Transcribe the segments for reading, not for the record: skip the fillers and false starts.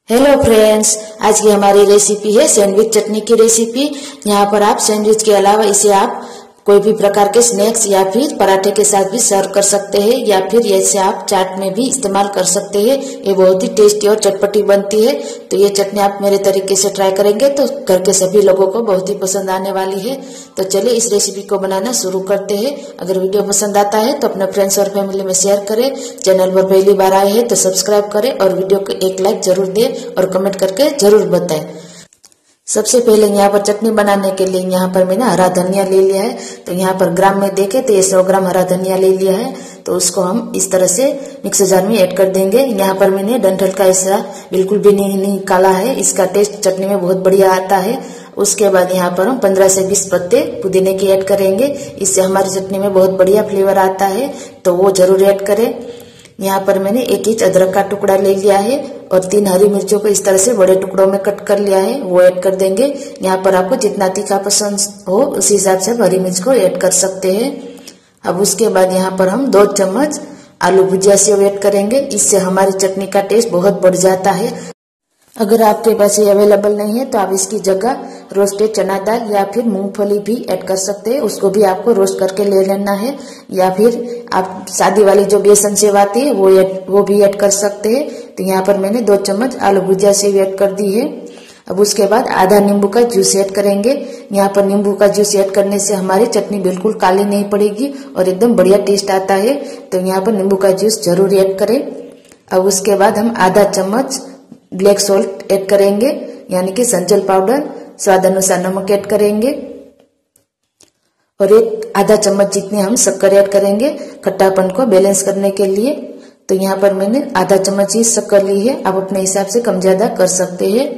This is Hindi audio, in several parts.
हेलो फ्रेंड्स, आज की हमारी रेसिपी है सैंडविच चटनी की रेसिपी। यहाँ पर आप सैंडविच के अलावा इसे आप कोई भी प्रकार के स्नैक्स या फिर पराठे के साथ भी सर्व कर सकते हैं, या फिर ऐसे आप चाट में भी इस्तेमाल कर सकते हैं। ये बहुत ही टेस्टी और चटपटी बनती है। तो ये चटनी आप मेरे तरीके से ट्राई करेंगे तो घर के सभी लोगों को बहुत ही पसंद आने वाली है। तो चलिए इस रेसिपी को बनाना शुरू करते हैं। अगर वीडियो पसंद आता है तो अपने फ्रेंड्स और फैमिली में शेयर करें। चैनल पर पहली बार आए हैं तो सब्सक्राइब करें और वीडियो को एक लाइक जरूर दें और कमेंट करके जरूर बताएं। सबसे पहले यहाँ पर चटनी बनाने के लिए यहाँ पर मैंने हरा धनिया ले लिया है। तो यहाँ पर ग्राम में देखे तो ये 100 ग्राम हरा धनिया ले लिया है। तो उसको हम इस तरह से मिक्सर जार में ऐड कर देंगे। यहाँ पर मैंने डंठल का ऐसा बिल्कुल भी नहीं निकाला है। इसका टेस्ट चटनी में बहुत बढ़िया आता है। उसके बाद यहाँ पर हम 15 से 20 पत्ते पुदीने के ऐड करेंगे। इससे हमारी चटनी में बहुत बढ़िया फ्लेवर आता है, तो वो जरूर ऐड करें। यहाँ पर मैंने 1 इंच अदरक का टुकड़ा ले लिया है और 3 हरी मिर्चों को इस तरह से बड़े टुकड़ों में कट कर लिया है, वो ऐड कर देंगे। यहाँ पर आपको जितना तीखा पसंद हो उस हिसाब से हरी मिर्च को ऐड कर सकते हैं। अब उसके बाद यहाँ पर हम 2 चम्मच आलू भुजिया सेव ऐड करेंगे। इससे हमारी चटनी का टेस्ट बहुत बढ़ जाता है। अगर आपके पास ये अवेलेबल नहीं है तो आप इसकी जगह रोस्टेड चना दाल या फिर मूंगफली भी ऐड कर सकते हैं। उसको भी आपको रोस्ट करके ले लेना है, या फिर आप सादी वाली जो बेसन सेव आती है वो भी ऐड कर सकते हैं। तो यहाँ पर मैंने 2 चम्मच आलू भुजिया सेव ऐड कर दी है। अब उसके बाद आधा नींबू का जूस ऐड करेंगे। यहाँ पर नींबू का जूस ऐड करने से हमारी चटनी बिल्कुल काली नहीं पड़ेगी और एकदम बढ़िया टेस्ट आता है। तो यहाँ पर नींबू का जूस जरूर ऐड करें। अब उसके बाद हम आधा चम्मच ब्लैक सॉल्ट ऐड करेंगे, यानी कि संचल पाउडर। स्वाद अनुसार नमक ऐड करेंगे और आधा चम्मच जितने हम शक्कर ऐड करेंगे खट्टापन को बैलेंस करने के लिए। तो यहाँ पर मैंने आधा चम्मच ही शक्कर ली है, आप अपने हिसाब से कम ज्यादा कर सकते हैं।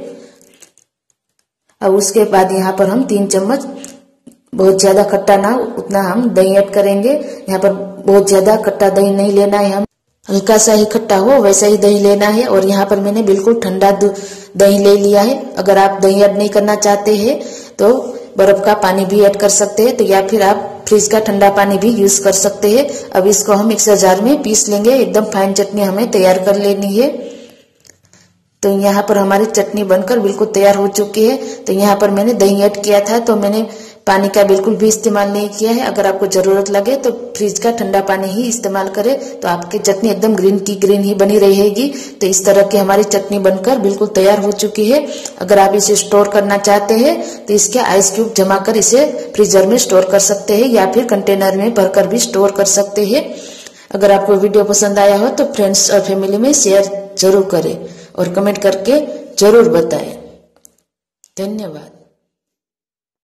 अब उसके बाद यहाँ पर हम 3 चम्मच, बहुत ज्यादा खट्टा ना उतना हम दही ऐड करेंगे। यहाँ पर बहुत ज्यादा खट्टा दही नहीं लेना है, हम हल्का सा ही खट्टा हो वैसा ही दही लेना है। और यहाँ पर मैंने बिल्कुल ठंडा दही ले लिया है। अगर आप दही ऐड नहीं करना चाहते हैं तो बर्फ का पानी भी ऐड कर सकते हैं, तो या फिर आप फ्रिज का ठंडा पानी भी यूज कर सकते हैं। अब इसको हम मिक्सर जार में पीस लेंगे। एकदम फाइन चटनी हमें तैयार कर लेनी है। तो यहाँ पर हमारी चटनी बनकर बिल्कुल तैयार हो चुकी है। तो यहाँ पर मैंने दही ऐड किया था, तो मैंने पानी का बिल्कुल भी इस्तेमाल नहीं किया है। अगर आपको जरूरत लगे तो फ्रिज का ठंडा पानी ही इस्तेमाल करें, तो आपकी चटनी एकदम ग्रीन की ग्रीन ही बनी रहेगी। तो इस तरह की हमारी चटनी बनकर बिल्कुल तैयार हो चुकी है। अगर आप इसे स्टोर करना चाहते हैं तो इसके आइस क्यूब जमा कर इसे फ्रीजर में स्टोर कर सकते हैं, या फिर कंटेनर में भरकर भी स्टोर कर सकते हैं। अगर आपको वीडियो पसंद आया हो तो फ्रेंड्स और फैमिली में शेयर जरूर करें और कमेंट करके जरूर बताएं। धन्यवाद।